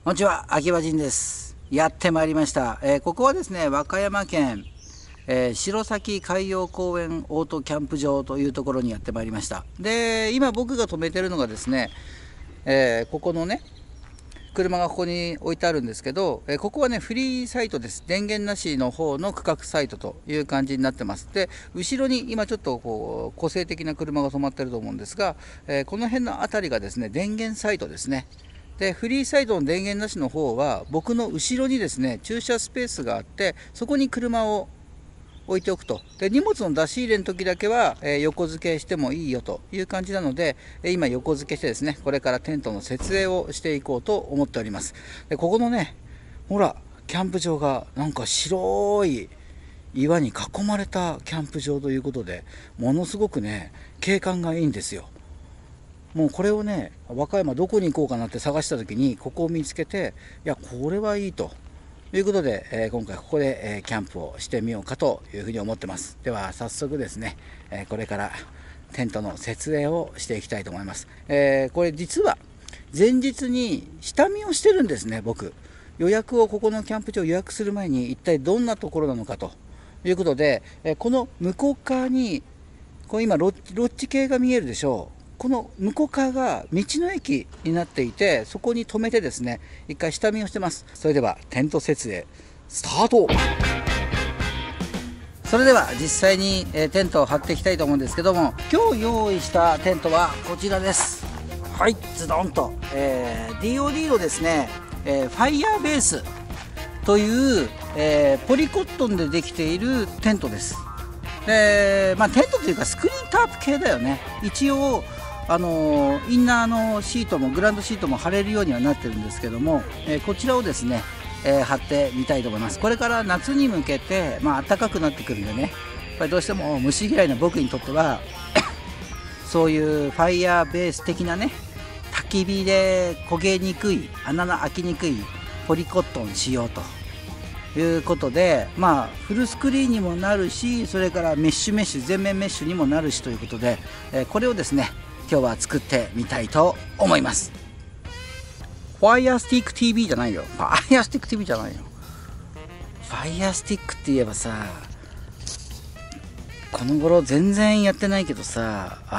こんにちは、秋葉陣です。やってまいりました。ここはですね、和歌山県、白崎海洋公園オートキャンプ場というところにやってまいりました。で、今僕が止めてるのがですね、ここのね、車がここに置いてあるんですけど、ここはね、フリーサイトです。電源なしの方の区画サイトという感じになってます。で、後ろに今ちょっとこう個性的な車が止まってると思うんですが、この辺の辺りがですね、電源サイトですね。で、フリーサイトの電源なしの方は、僕の後ろにですね、駐車スペースがあって、そこに車を置いておくと。で、荷物の出し入れの時だけは、横付けしてもいいよという感じなので、今横付けしてですね、これからテントの設営をしていこうと思っております。で、ここのね、ほら、キャンプ場がなんか白い岩に囲まれたキャンプ場ということで、ものすごくね、景観がいいんですよ。もうこれをね、和歌山どこに行こうかなって探した時にここを見つけて、いやこれはいいということで、今回ここで、キャンプをしてみようかというふうに思ってます。では早速ですね、これからテントの設営をしていきたいと思います。これ実は前日に下見をしてるんですね。僕予約をここのキャンプ場を予約する前に一体どんなところなのかということで、この向こう側にこれ今ロッジ系が見えるでしょう。この向こう側が道の駅になっていて、そこに止めてですね、一回下見をしてます。それではテント設営スタート。それでは実際にテントを張っていきたいと思うんですけども、今日用意したテントはこちらです。はい、ズドンと、DOD のですね、ファイヤーベースという、ポリコットンでできているテントです。で、テントというかスクリーンタープ系だよね。一応インナーのシートもグランドシートも貼れるようにはなってるんですけども、こちらをですね、貼ってみたいと思います。これから夏に向けて、暖かくなってくるんでね、やっぱりどうしても虫嫌いな僕にとってはそういうファイヤーベース的なね、焚き火で焦げにくい、穴の開きにくいポリコットンしようということで、フルスクリーンにもなるし、それからメッシュ全面メッシュにもなるしということで、これをですね今日は作ってみたいと思います。ファイヤースティック TV じゃないよ。ファイヤースティック TV じゃないよ。ファイヤースティックって言えばさ、この頃全然やってないけどさ、フ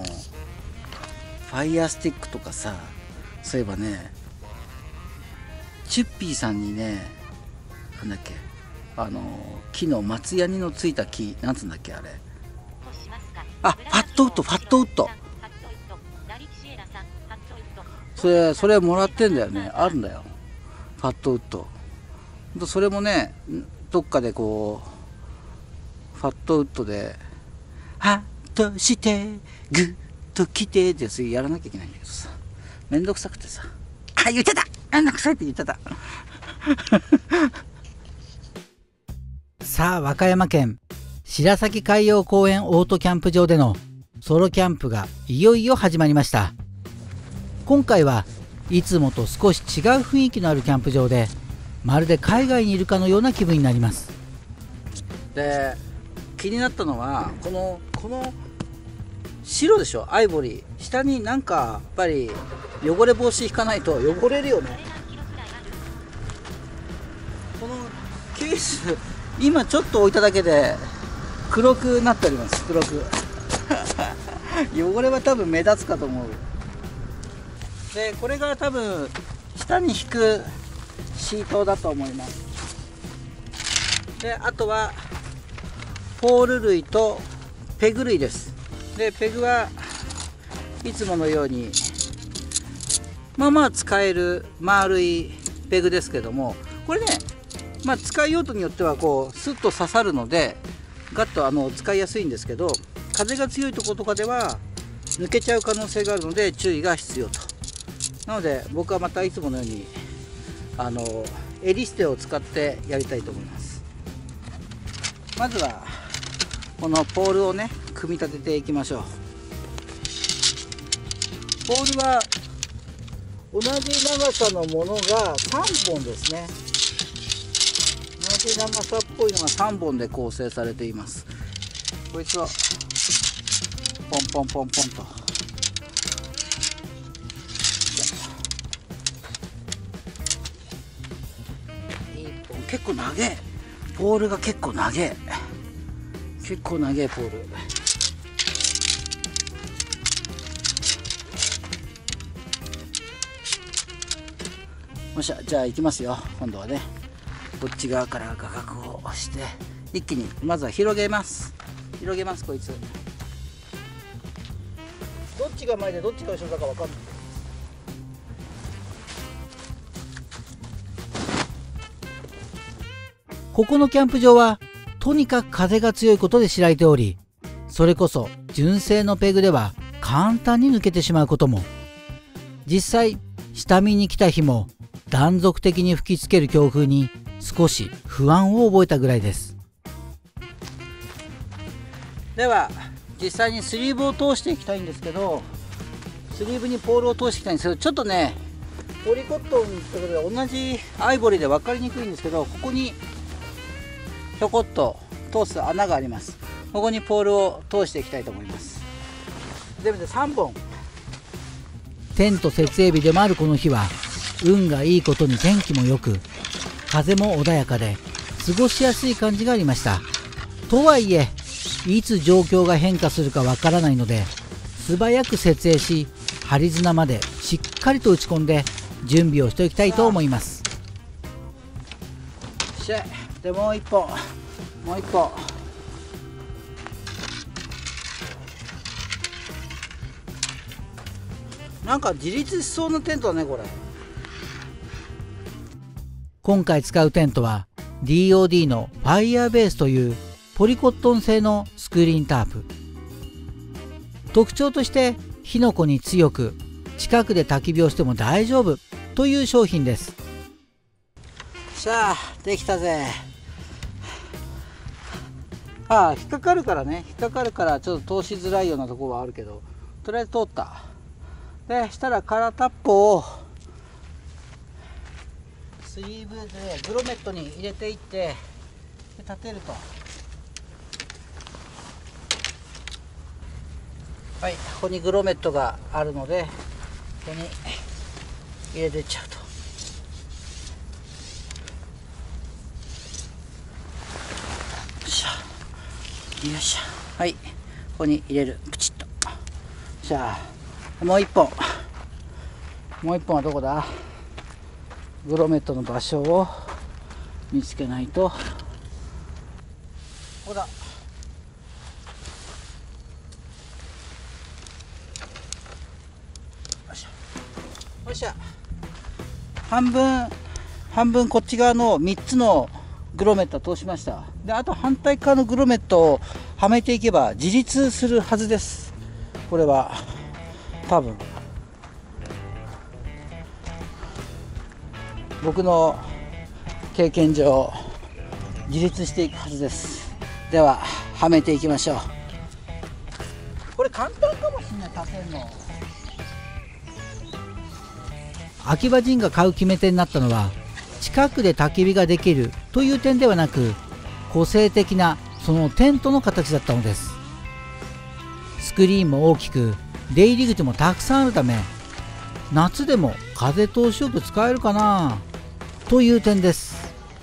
ァイヤースティックとかさ、そういえばね、チュッピーさんにね、なんだっけ、木の松ヤニのついた木、なんつうんだっけあれ、ファットウッド。それもらってんだよね。あるんだよ、ファットウッド。それもね、どっかでこうファットウッドでハッとしてグッと来てってやつやらなきゃいけないんだけどさ、めんどくさくてさ、言っちゃった、めんどくさいって言っちゃったさあ、和歌山県白崎海洋公園オートキャンプ場でのソロキャンプがいよいよ始まりました。今回はいつもと少し違う雰囲気のあるキャンプ場で、まるで海外にいるかのような気分になります。で、気になったのはこの白でしょ、アイボリー。下になんかやっぱり汚れ防止引かないと汚れるよね。このケース今ちょっと置いただけで黒くなっております。黒く汚れは多分目立つかと思う。で、これが多分下に引くシートだと思います。で、あとはポール類とペグ類です。で、ペグはいつものように使える丸いペグですけども、これね、使い用途によってはこうスッと刺さるのでガッと使いやすいんですけど、風が強いところとかでは抜けちゃう可能性があるので注意が必要と。なので僕はまたいつものようにエリステを使ってやりたいと思います。まずはこのポールをね、組み立てていきましょう。ポールは同じ長さのものが3本ですね。同じ長さっぽいのが3本で構成されています。こいつをポンポンポンポンと結構長え、ポールが結構長え、結構長えポール。よっしゃ、じゃあ行きますよ。今度はね、こっち側から画角を押して一気にまずは広げます。広げます。こいつどっちが前でどっちが後ろだか分かんない。 ここのキャンプ場はとにかく風が強いことで知られており、それこそ純正のペグでは簡単に抜けてしまうことも。実際下見に来た日も断続的に吹きつける強風に少し不安を覚えたぐらいです。 では実際にスリーブを通していきたいんですけど、スリーブにポールを通していきたいんですけど、ちょっとねポリコットンということで同じアイボリーで分かりにくいんですけど、ここにひょこっと通す穴があります。ここにポールを通していきたいと思います。全部で3本。 テント設営日でもあるこの日は運がいいことに天気も良く、風も穏やかで過ごしやすい感じがありました。とはいえいつ状況が変化するかわからないので、素早く設営し針綱までしっかりと打ち込んで準備をしておきたいと思います。 でもう一本、もう一本。なんか自立しそうなテントだねこれ。 今回使うテントは DOD のファイヤーベースというポリコットン製のスクリーンタープ。特徴として火の粉に強く、近くで焚き火をしても大丈夫という商品です。 さあできたぜ。引っかかるからね、引っかかるからちょっと通しづらいようなところはあるけど、とりあえず通った。でしたら空タップをスリーブでグロメットに入れていって、で立てると、はい、ここにグロメットがあるのでここに入れていっちゃうと。よいしょ、はい、ここに入れる、プチッと。じゃあもう一本、もう一本はどこだ。グロメットの場所を見つけないと。ここだ。よいしょ、よいしょ。半分こっち側の3つのグロメットを通しました。であと反対側のグロメットをはめていけば自立するはずです。これは多分僕の経験上自立していくはずです。でははめていきましょう。これ簡単かもしれない、立てるの。 秋葉陣が買う決め手になったのは、近くで焚き火ができるという点ではなく、個性的なそのテントの形だったのです。スクリーンも大きく、出入り口もたくさんあるため、夏でも風通しよく使えるかなという点です。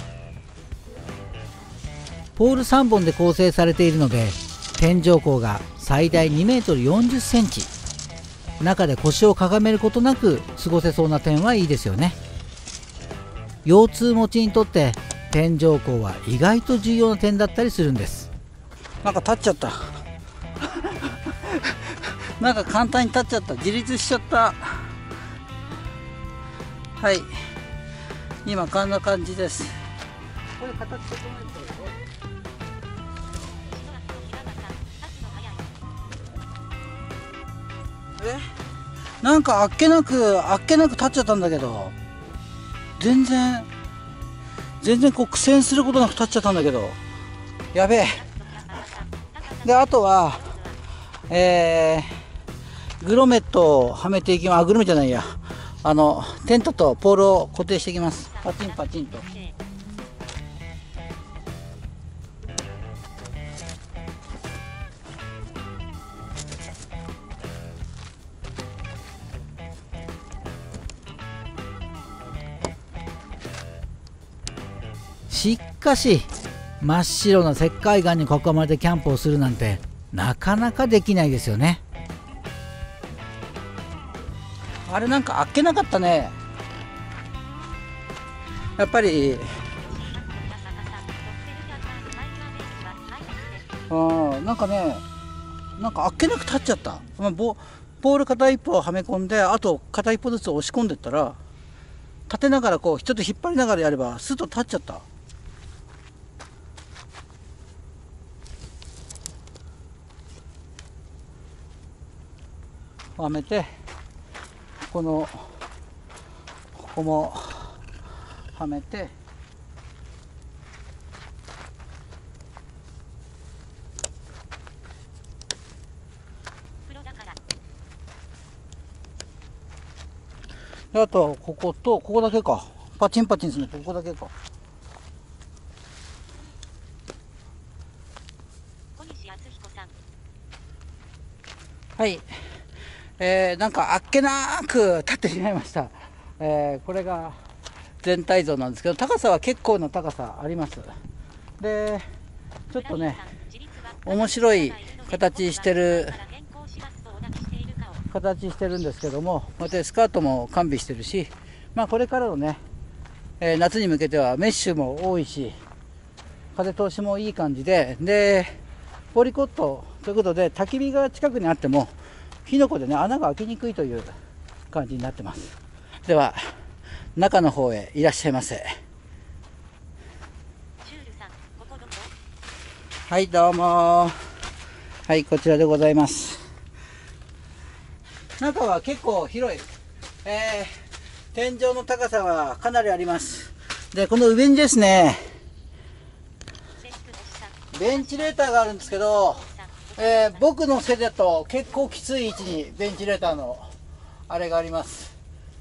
ポール3本で構成されているので、天井高が最大2メートル40センチ、中で腰をかがめることなく過ごせそうな点はいいですよね。腰痛持ちにとって天井高は意外と重要な点だったりするんです。 なんか立っちゃったなんか簡単に立っちゃった、自立しちゃった。はい、今こんな感じです。これ形整えてなんかあっけなく立っちゃったんだけど、全然こう苦戦することなく立っちゃったんだけど、やべえ。であとはグロメットをはめていきます。グロメじゃないや、テントとポールを固定していきます。パチンパチンと。 しかし真っ白な石灰岩に囲まれてキャンプをするなんてなかなかできないですよね。 あれなんかあっけなかったね。やっぱりなんかね、なんかあっけなく立っちゃった。ボール片一方をはめ込んで、あと片一方ずつ押し込んでったら、立てながらこうちょっと引っ張りながらやればスッと立っちゃった。はめて、ここもはめて、あとこことここだけか。パチンパチンするのここだけか。はい、なんかあっけなく立ってしまいました。これが全体像なんですけど、高さは結構な高さあります。でちょっとね、面白い形してるんですけども、またスカートも完備してるし、これからのね、夏に向けてはメッシュも多いし、風通しもいい感じで、ポリコットということで、焚き火が近くにあっても火の粉でね、穴が開きにくいという感じになってます。では中の方へいらっしゃいませ。はい、どうも。はい、こちらでございます。中は結構広い。天井の高さはかなりあります。で、この上にですね、ベンチレーターがあるんですけど、僕の背だと結構きつい位置にベンチレーターのあれがあります。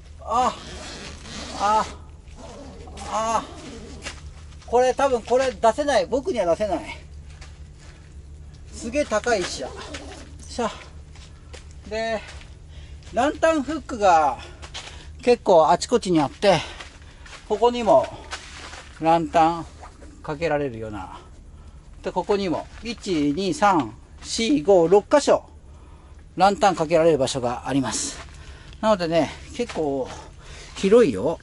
これ多分これ出せない。僕には出せない。すげえ高い石だ。で、ランタンフックが結構あちこちにあって、ここにもランタンかけられるような。で、ここにも1、2、3、4、5、6箇所ランタンかけられる場所があります。なのでね、結構広いよ。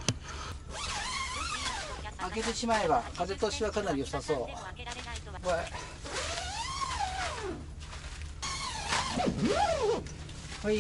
開けてしまえば風通しはかなり良さそう。はい。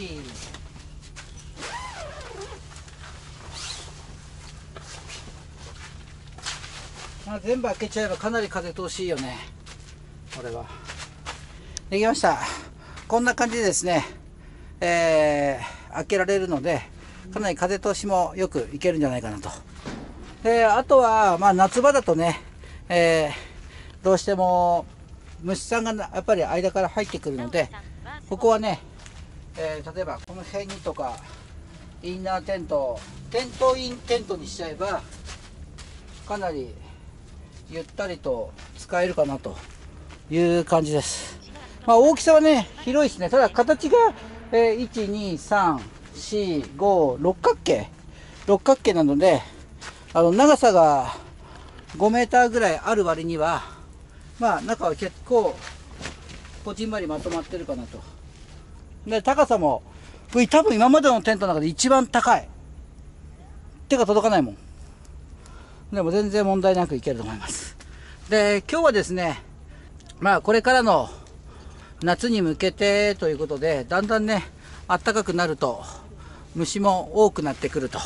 全部開けちゃえばかなり風通しいいよね。これはできました。こんな感じでですね、開けられるので、かなり風通しもよくいけるんじゃないかなと。で、あとは夏場だとね、どうしても虫さんがやっぱり間から入ってくるので、ここはね、例えばこの辺にとかインナーテントインテントにしちゃえばかなりゆったりと使えるかなという感じです。大きさはね広いですね。ただ形が、1,2,3,4,5 六角形なので、長さが5メーターぐらいある割には中は結構こじんまりまとまってるかなと。で、高さも多分今までのテントの中で一番高い。手が届かないもん。でも全然問題なくいけると思います。で、今日はですね、これからの夏に向けてということで、だんだんね暖かくなると虫も多くなってくると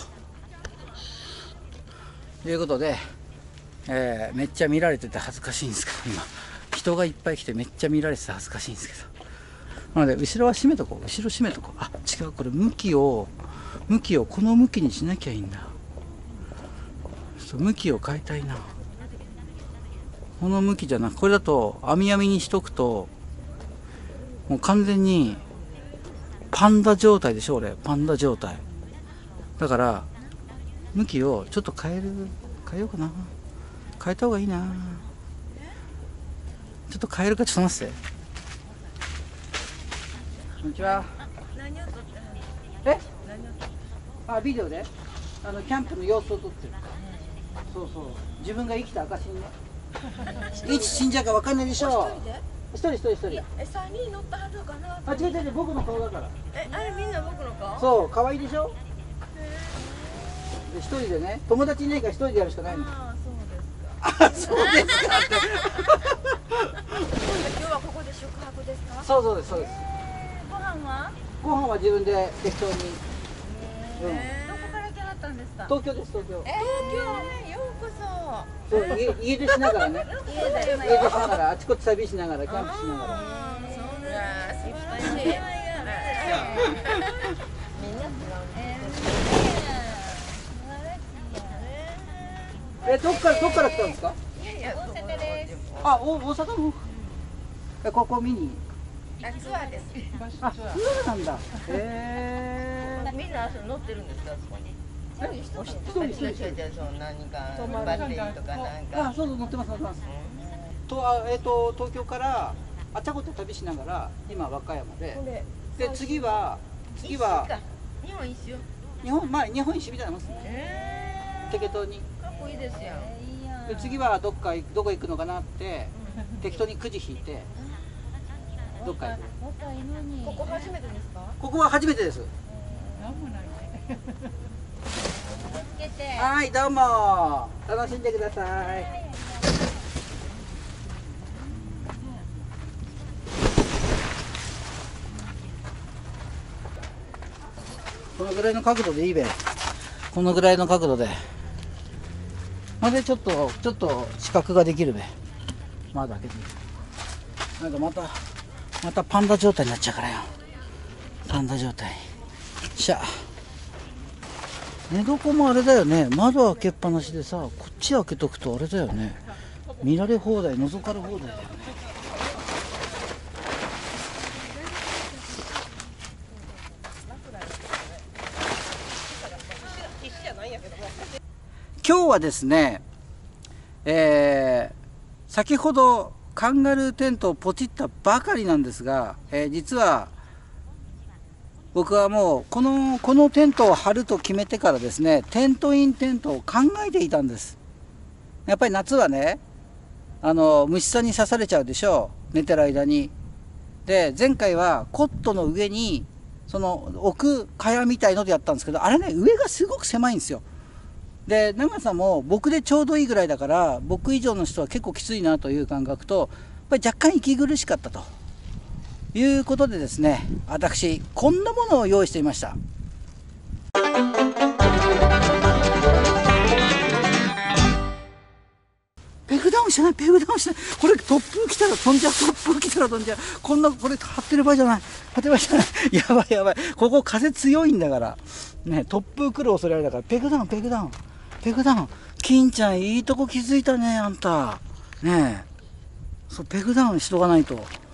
いうことで、めっちゃ見られてて恥ずかしいんですけど、今人がいっぱい来てめっちゃ見られてて恥ずかしいんですけど、なので後ろは閉めとこう。後ろ閉めとこう。違う、これ向きをこの向きにしなきゃいいんだ。向きを変えたいな。この向きじゃなく、これだと網にしとくともう完全にパンダ状態でしょ。俺パンダ状態だから、向きをちょっと変えようかな。変えた方がいいな。ちょっと変えるか。ちょっと待って。こんにちは。ビデオでキャンプの様子を撮ってる。 そうそう、自分が生きた証にね。いつ死んじゃうかわかんないでしょ。一人。 3人乗ったはずかな。 あ、違う、僕の顔だから。 あれみんな僕の顔？ そう、可愛いでしょ。で、一人でね、友達いないから一人でやるしかないの。 ああ、そうですか。 あ、そうですかって。 今日はここで宿泊ですか？ そうです。 ご飯は？ ご飯は自分で適当に。 どこから来はったんですか？ 東京です、東京。 東京、ようこそ。 そう、家出しながらね。 家で家出しながら、あちこち旅しながら、キャンプしながら。 そうですね。みんなどっから来たんですか？ いや、大阪です。 あ、大阪の。ここ見に。 ツアーです。 あ、そうなんだ。 みんな乗ってるんですか？そこに。一人。そう何かバッテリーとかなんか。 あ、そう乗ってます。東京からあちゃこちゃ旅しながら今和歌山で。で次は日本一周。 日本一周みたいなもんですね。適当に。 かっこいいですよ。 で次はどこ行くのかなって適当にくじ引いてどっか行く。 ここ初めてですか？ ここは初めてです。はい、どうも楽しんでください。このぐらいの角度でいいべ。このぐらいの角度で。ほんでちょっと視覚ができるべ。窓開けて。なんかまたパンダ状態になっちゃうからよ。パンダ状態。しゃ。寝床もあれだよね。窓開けっぱなしでさ、こっち開けとくとあれだよね。見られ放題、覗かれ放題だよね。今日はですね、先ほどカンガルーテントをポチったばかりなんですが、実は僕はもうこのテントを張ると決めてからですね、テントインテントを考えていたんです。やっぱり夏はね、虫さんに刺されちゃうでしょう、寝てる間に。で、前回はコットの上に置く蚊帳みたいのでやったんですけど、あれね、上がすごく狭いんですよ。で、長さも僕でちょうどいいぐらいだから、僕以上の人は結構きついなという感覚と、やっぱり若干息苦しかったということでですね、私こんなものを用意していました。ペグダウンしない。これ突風来たら飛んじゃう。これ張ってる場合じゃない。やばい。ここ風強いんだからね、突風来る恐れあるだから。ペグダウン。金ちゃんいいとこ気づいたね、あんたね。そう、ペグダウンしとかないと。